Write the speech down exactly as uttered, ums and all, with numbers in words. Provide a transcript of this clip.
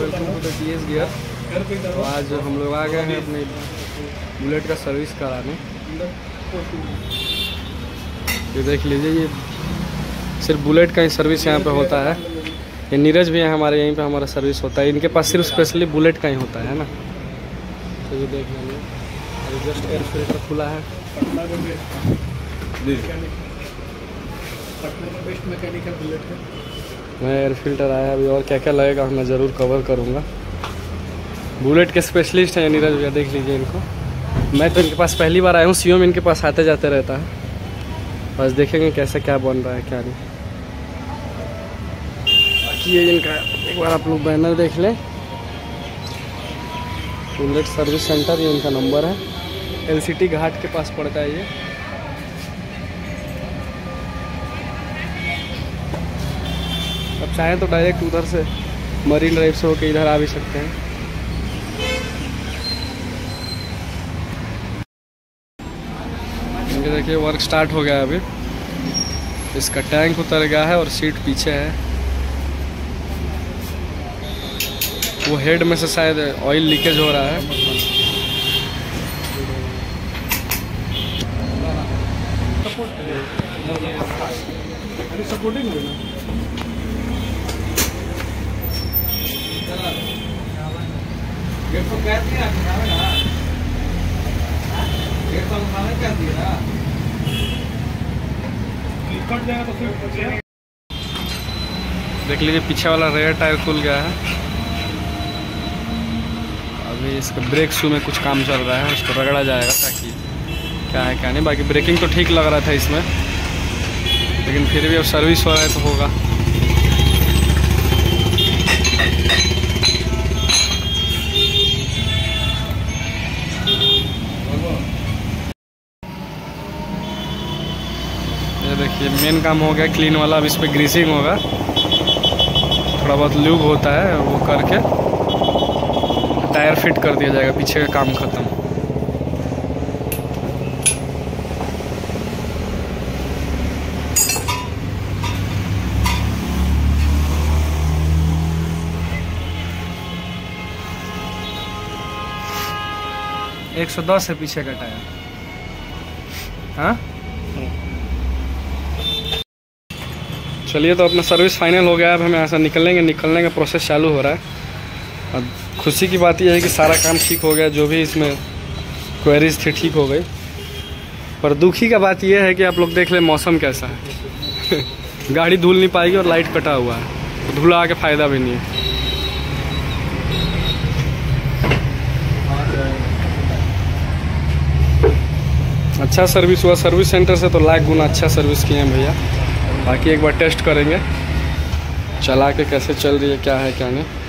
Welcome to the T S gear. तो आज हम लोग आ गए हैं अपने बुलेट का सर्विस कराने। ये देख लीजिए, ये सिर्फ बुलेट का ही सर्विस यहाँ पे होता है। ये नीरज भी है हमारे, यहीं पे हमारा सर्विस होता है। इनके पास सिर्फ स्पेशली बुलेट का ही होता है ना। तो ये देख लीजिए, अभी जस्ट एयर फिल्टर खुला है। बेस्ट मैकेनिकल बुलेट है। मैं एयर फिल्टर आया अभी, और क्या क्या लगेगा मैं ज़रूर कवर करूँगा। बुलेट के स्पेशलिस्ट हैं नीरज भैया, देख लीजिए इनको। मैं तो इनके पास पहली बार आया हूँ, सीओ में इनके पास आते जाते रहता है। बस देखेंगे कैसे क्या बन रहा है क्या नहीं। बाकी ये इनका एक बार आप लोग बैनर देख लें, बुलेट सर्विस सेंटर, ये इनका नंबर है। एलसीटी घाट के पास पड़ता है ये। अब चाहें तो डायरेक्ट उधर से मरीन ड्राइव से होकर इधर आ भी सकते हैं। ये देखिए वर्क स्टार्ट हो गया है अभी। इसका टैंक उतर गया है और सीट पीछे है। वो हेड में से शायद ऑयल लीकेज हो रहा है। सपोर्टिंग देख लीजिए, पीछे वाला रेयर टायर खुल गया है। अभी इसके ब्रेक शू में कुछ काम चल रहा है, उसको रगड़ा जाएगा ताकि क्या है क्या नहीं। बाकी ब्रेकिंग तो ठीक लग रहा था इसमें, लेकिन फिर भी अब सर्विस हो रहा है तो होगा। ये देखिए मेन काम हो गया क्लीन वाला। अब इस पर ग्रीसिंग होगा, थोड़ा बहुत लूब होता है वो करके टायर फिट कर दिया जाएगा। पीछे का काम खत्म। एक सौ दस है पीछे का टायर। हाँ चलिए, तो अपना सर्विस फाइनल हो गया। अब हमें ऐसा निकलेंगे, निकलने का प्रोसेस चालू हो रहा है। अब खुशी की बात यह है कि सारा काम ठीक हो गया, जो भी इसमें क्वेरीज थी ठीक हो गई। पर दुखी का बात यह है कि आप लोग देख लें मौसम कैसा है। गाड़ी धुल नहीं पाएगी और लाइट कटा हुआ है, तो धुला के फ़ायदा भी नहीं है। अच्छा सर्विस हुआ, सर्विस सेंटर से तो लाख गुना अच्छा सर्विस किए हैं भैया। बाकी एक बार टेस्ट करेंगे चला के कैसे चल रही है, क्या है क्या नहीं।